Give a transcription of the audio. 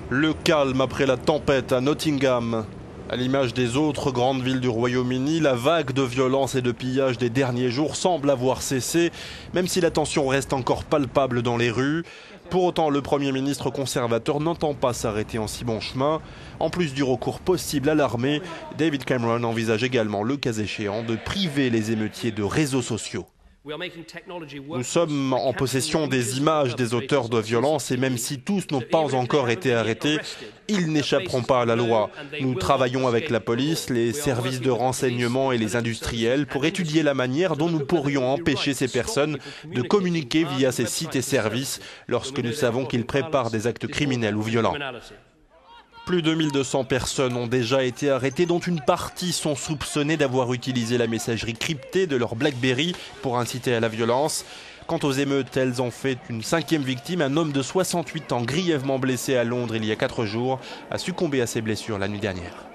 Le calme après la tempête à Nottingham. À l'image des autres grandes villes du Royaume-Uni, la vague de violence et de pillage des derniers jours semble avoir cessé, même si la tension reste encore palpable dans les rues. Pour autant, le Premier ministre conservateur n'entend pas s'arrêter en si bon chemin. En plus du recours possible à l'armée, David Cameron envisage également, le cas échéant, de priver les émeutiers de réseaux sociaux. Nous sommes en possession des images des auteurs de violences et même si tous n'ont pas encore été arrêtés, ils n'échapperont pas à la loi. Nous travaillons avec la police, les services de renseignement et les industriels pour étudier la manière dont nous pourrions empêcher ces personnes de communiquer via ces sites et services lorsque nous savons qu'ils préparent des actes criminels ou violents. Plus de 1200 personnes ont déjà été arrêtées, dont une partie sont soupçonnées d'avoir utilisé la messagerie cryptée de leur BlackBerry pour inciter à la violence. Quant aux émeutes, elles ont fait une 5e victime. Un homme de 68 ans, grièvement blessé à Londres il y a 4 jours, a succombé à ses blessures la nuit dernière.